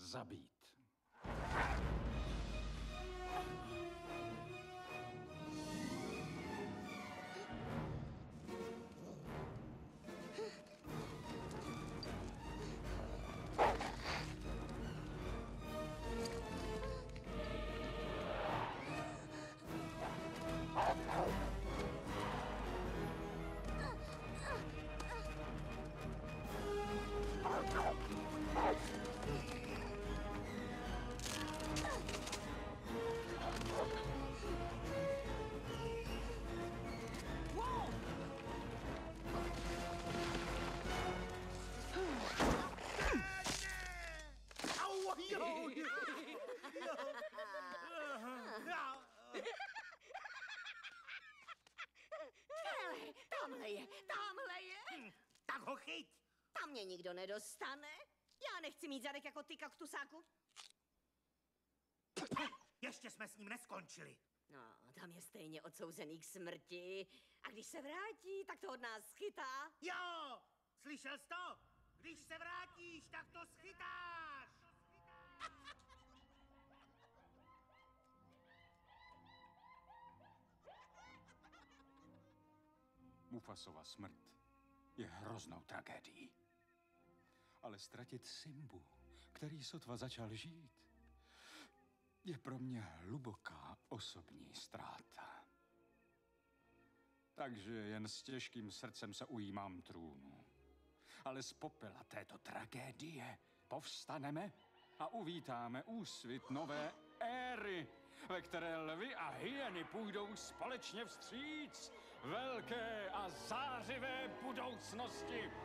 zabít. Tamhle je. Tak ho chyť! Tam mě nikdo nedostane. Já nechci mít zadek jako ty, kaktusáku. Ještě jsme s ním neskončili. No, tam je stejně odsouzený k smrti. A když se vrátí, tak to od nás schytá. Jo! Slyšel jsi to? Když se vrátíš, tak to schytáš! Mufasova smrt je hroznou tragédií. Ale ztratit Simbu, který sotva začal žít, je pro mě hluboká osobní ztráta. Takže jen s těžkým srdcem se ujímám trůnu. Ale z popela této tragédie povstaneme a uvítáme úsvit nové éry, ve které lvy a hyeny půjdou společně vstříc velké a zářivé budoucnosti.